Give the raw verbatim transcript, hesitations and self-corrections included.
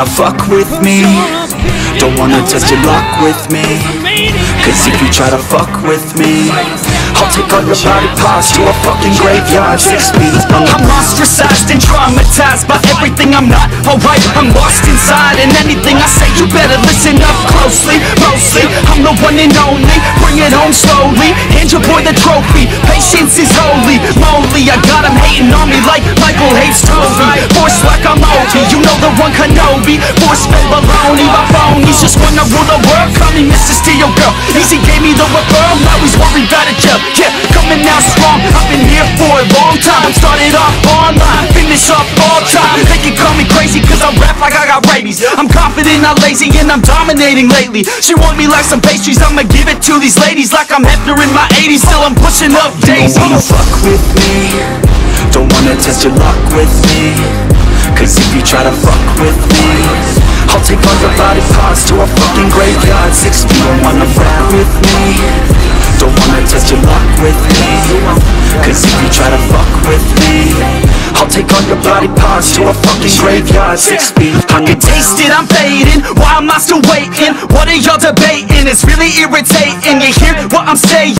wanna fuck with me, don't wanna test your luck with me. Cause if you try to fuck with me, I'll take all your body parts to a fucking graveyard, six feet under. I'm ostracized and traumatized by everything I'm not alright. I'm lost inside, and anything I say you better listen up closely. Mostly, I'm the one and only, bring it home slowly. Hand your boy the trophy, patience is holy moly. I got him hating on me like Michael hates Toby. Force like I'm Obi, you know the one Kenobi. Force fed baloney, my phonies just wanna rule the world. Call me Mister Steel Girl, Easy gave me the referral, now he's worried about a job. Yeah, coming out strong, I've been here for a long time. Started off online, finish off all time. They can call me crazy cause I rap like I got rabies. I'm confident, not lazy, and I'm dominating lately. She want me like some pastries, I'ma give it to these ladies like I'm Hefner in my eighties. Still I'm pushing up daisies. Don't wanna fuck with me, don't wanna test your luck with me. Cause if you try to fuck with me, I'll take all your body parts to a fucking graveyard, six feet. Don't wanna fuck with me, don't wanna test your luck with me. Cause if you try to fuck with me, I'll take all your body parts to a fucking graveyard, six feet. I can taste it, I'm fading, why am I still waiting? What are y'all debating? It's really irritating, you hear what I'm saying?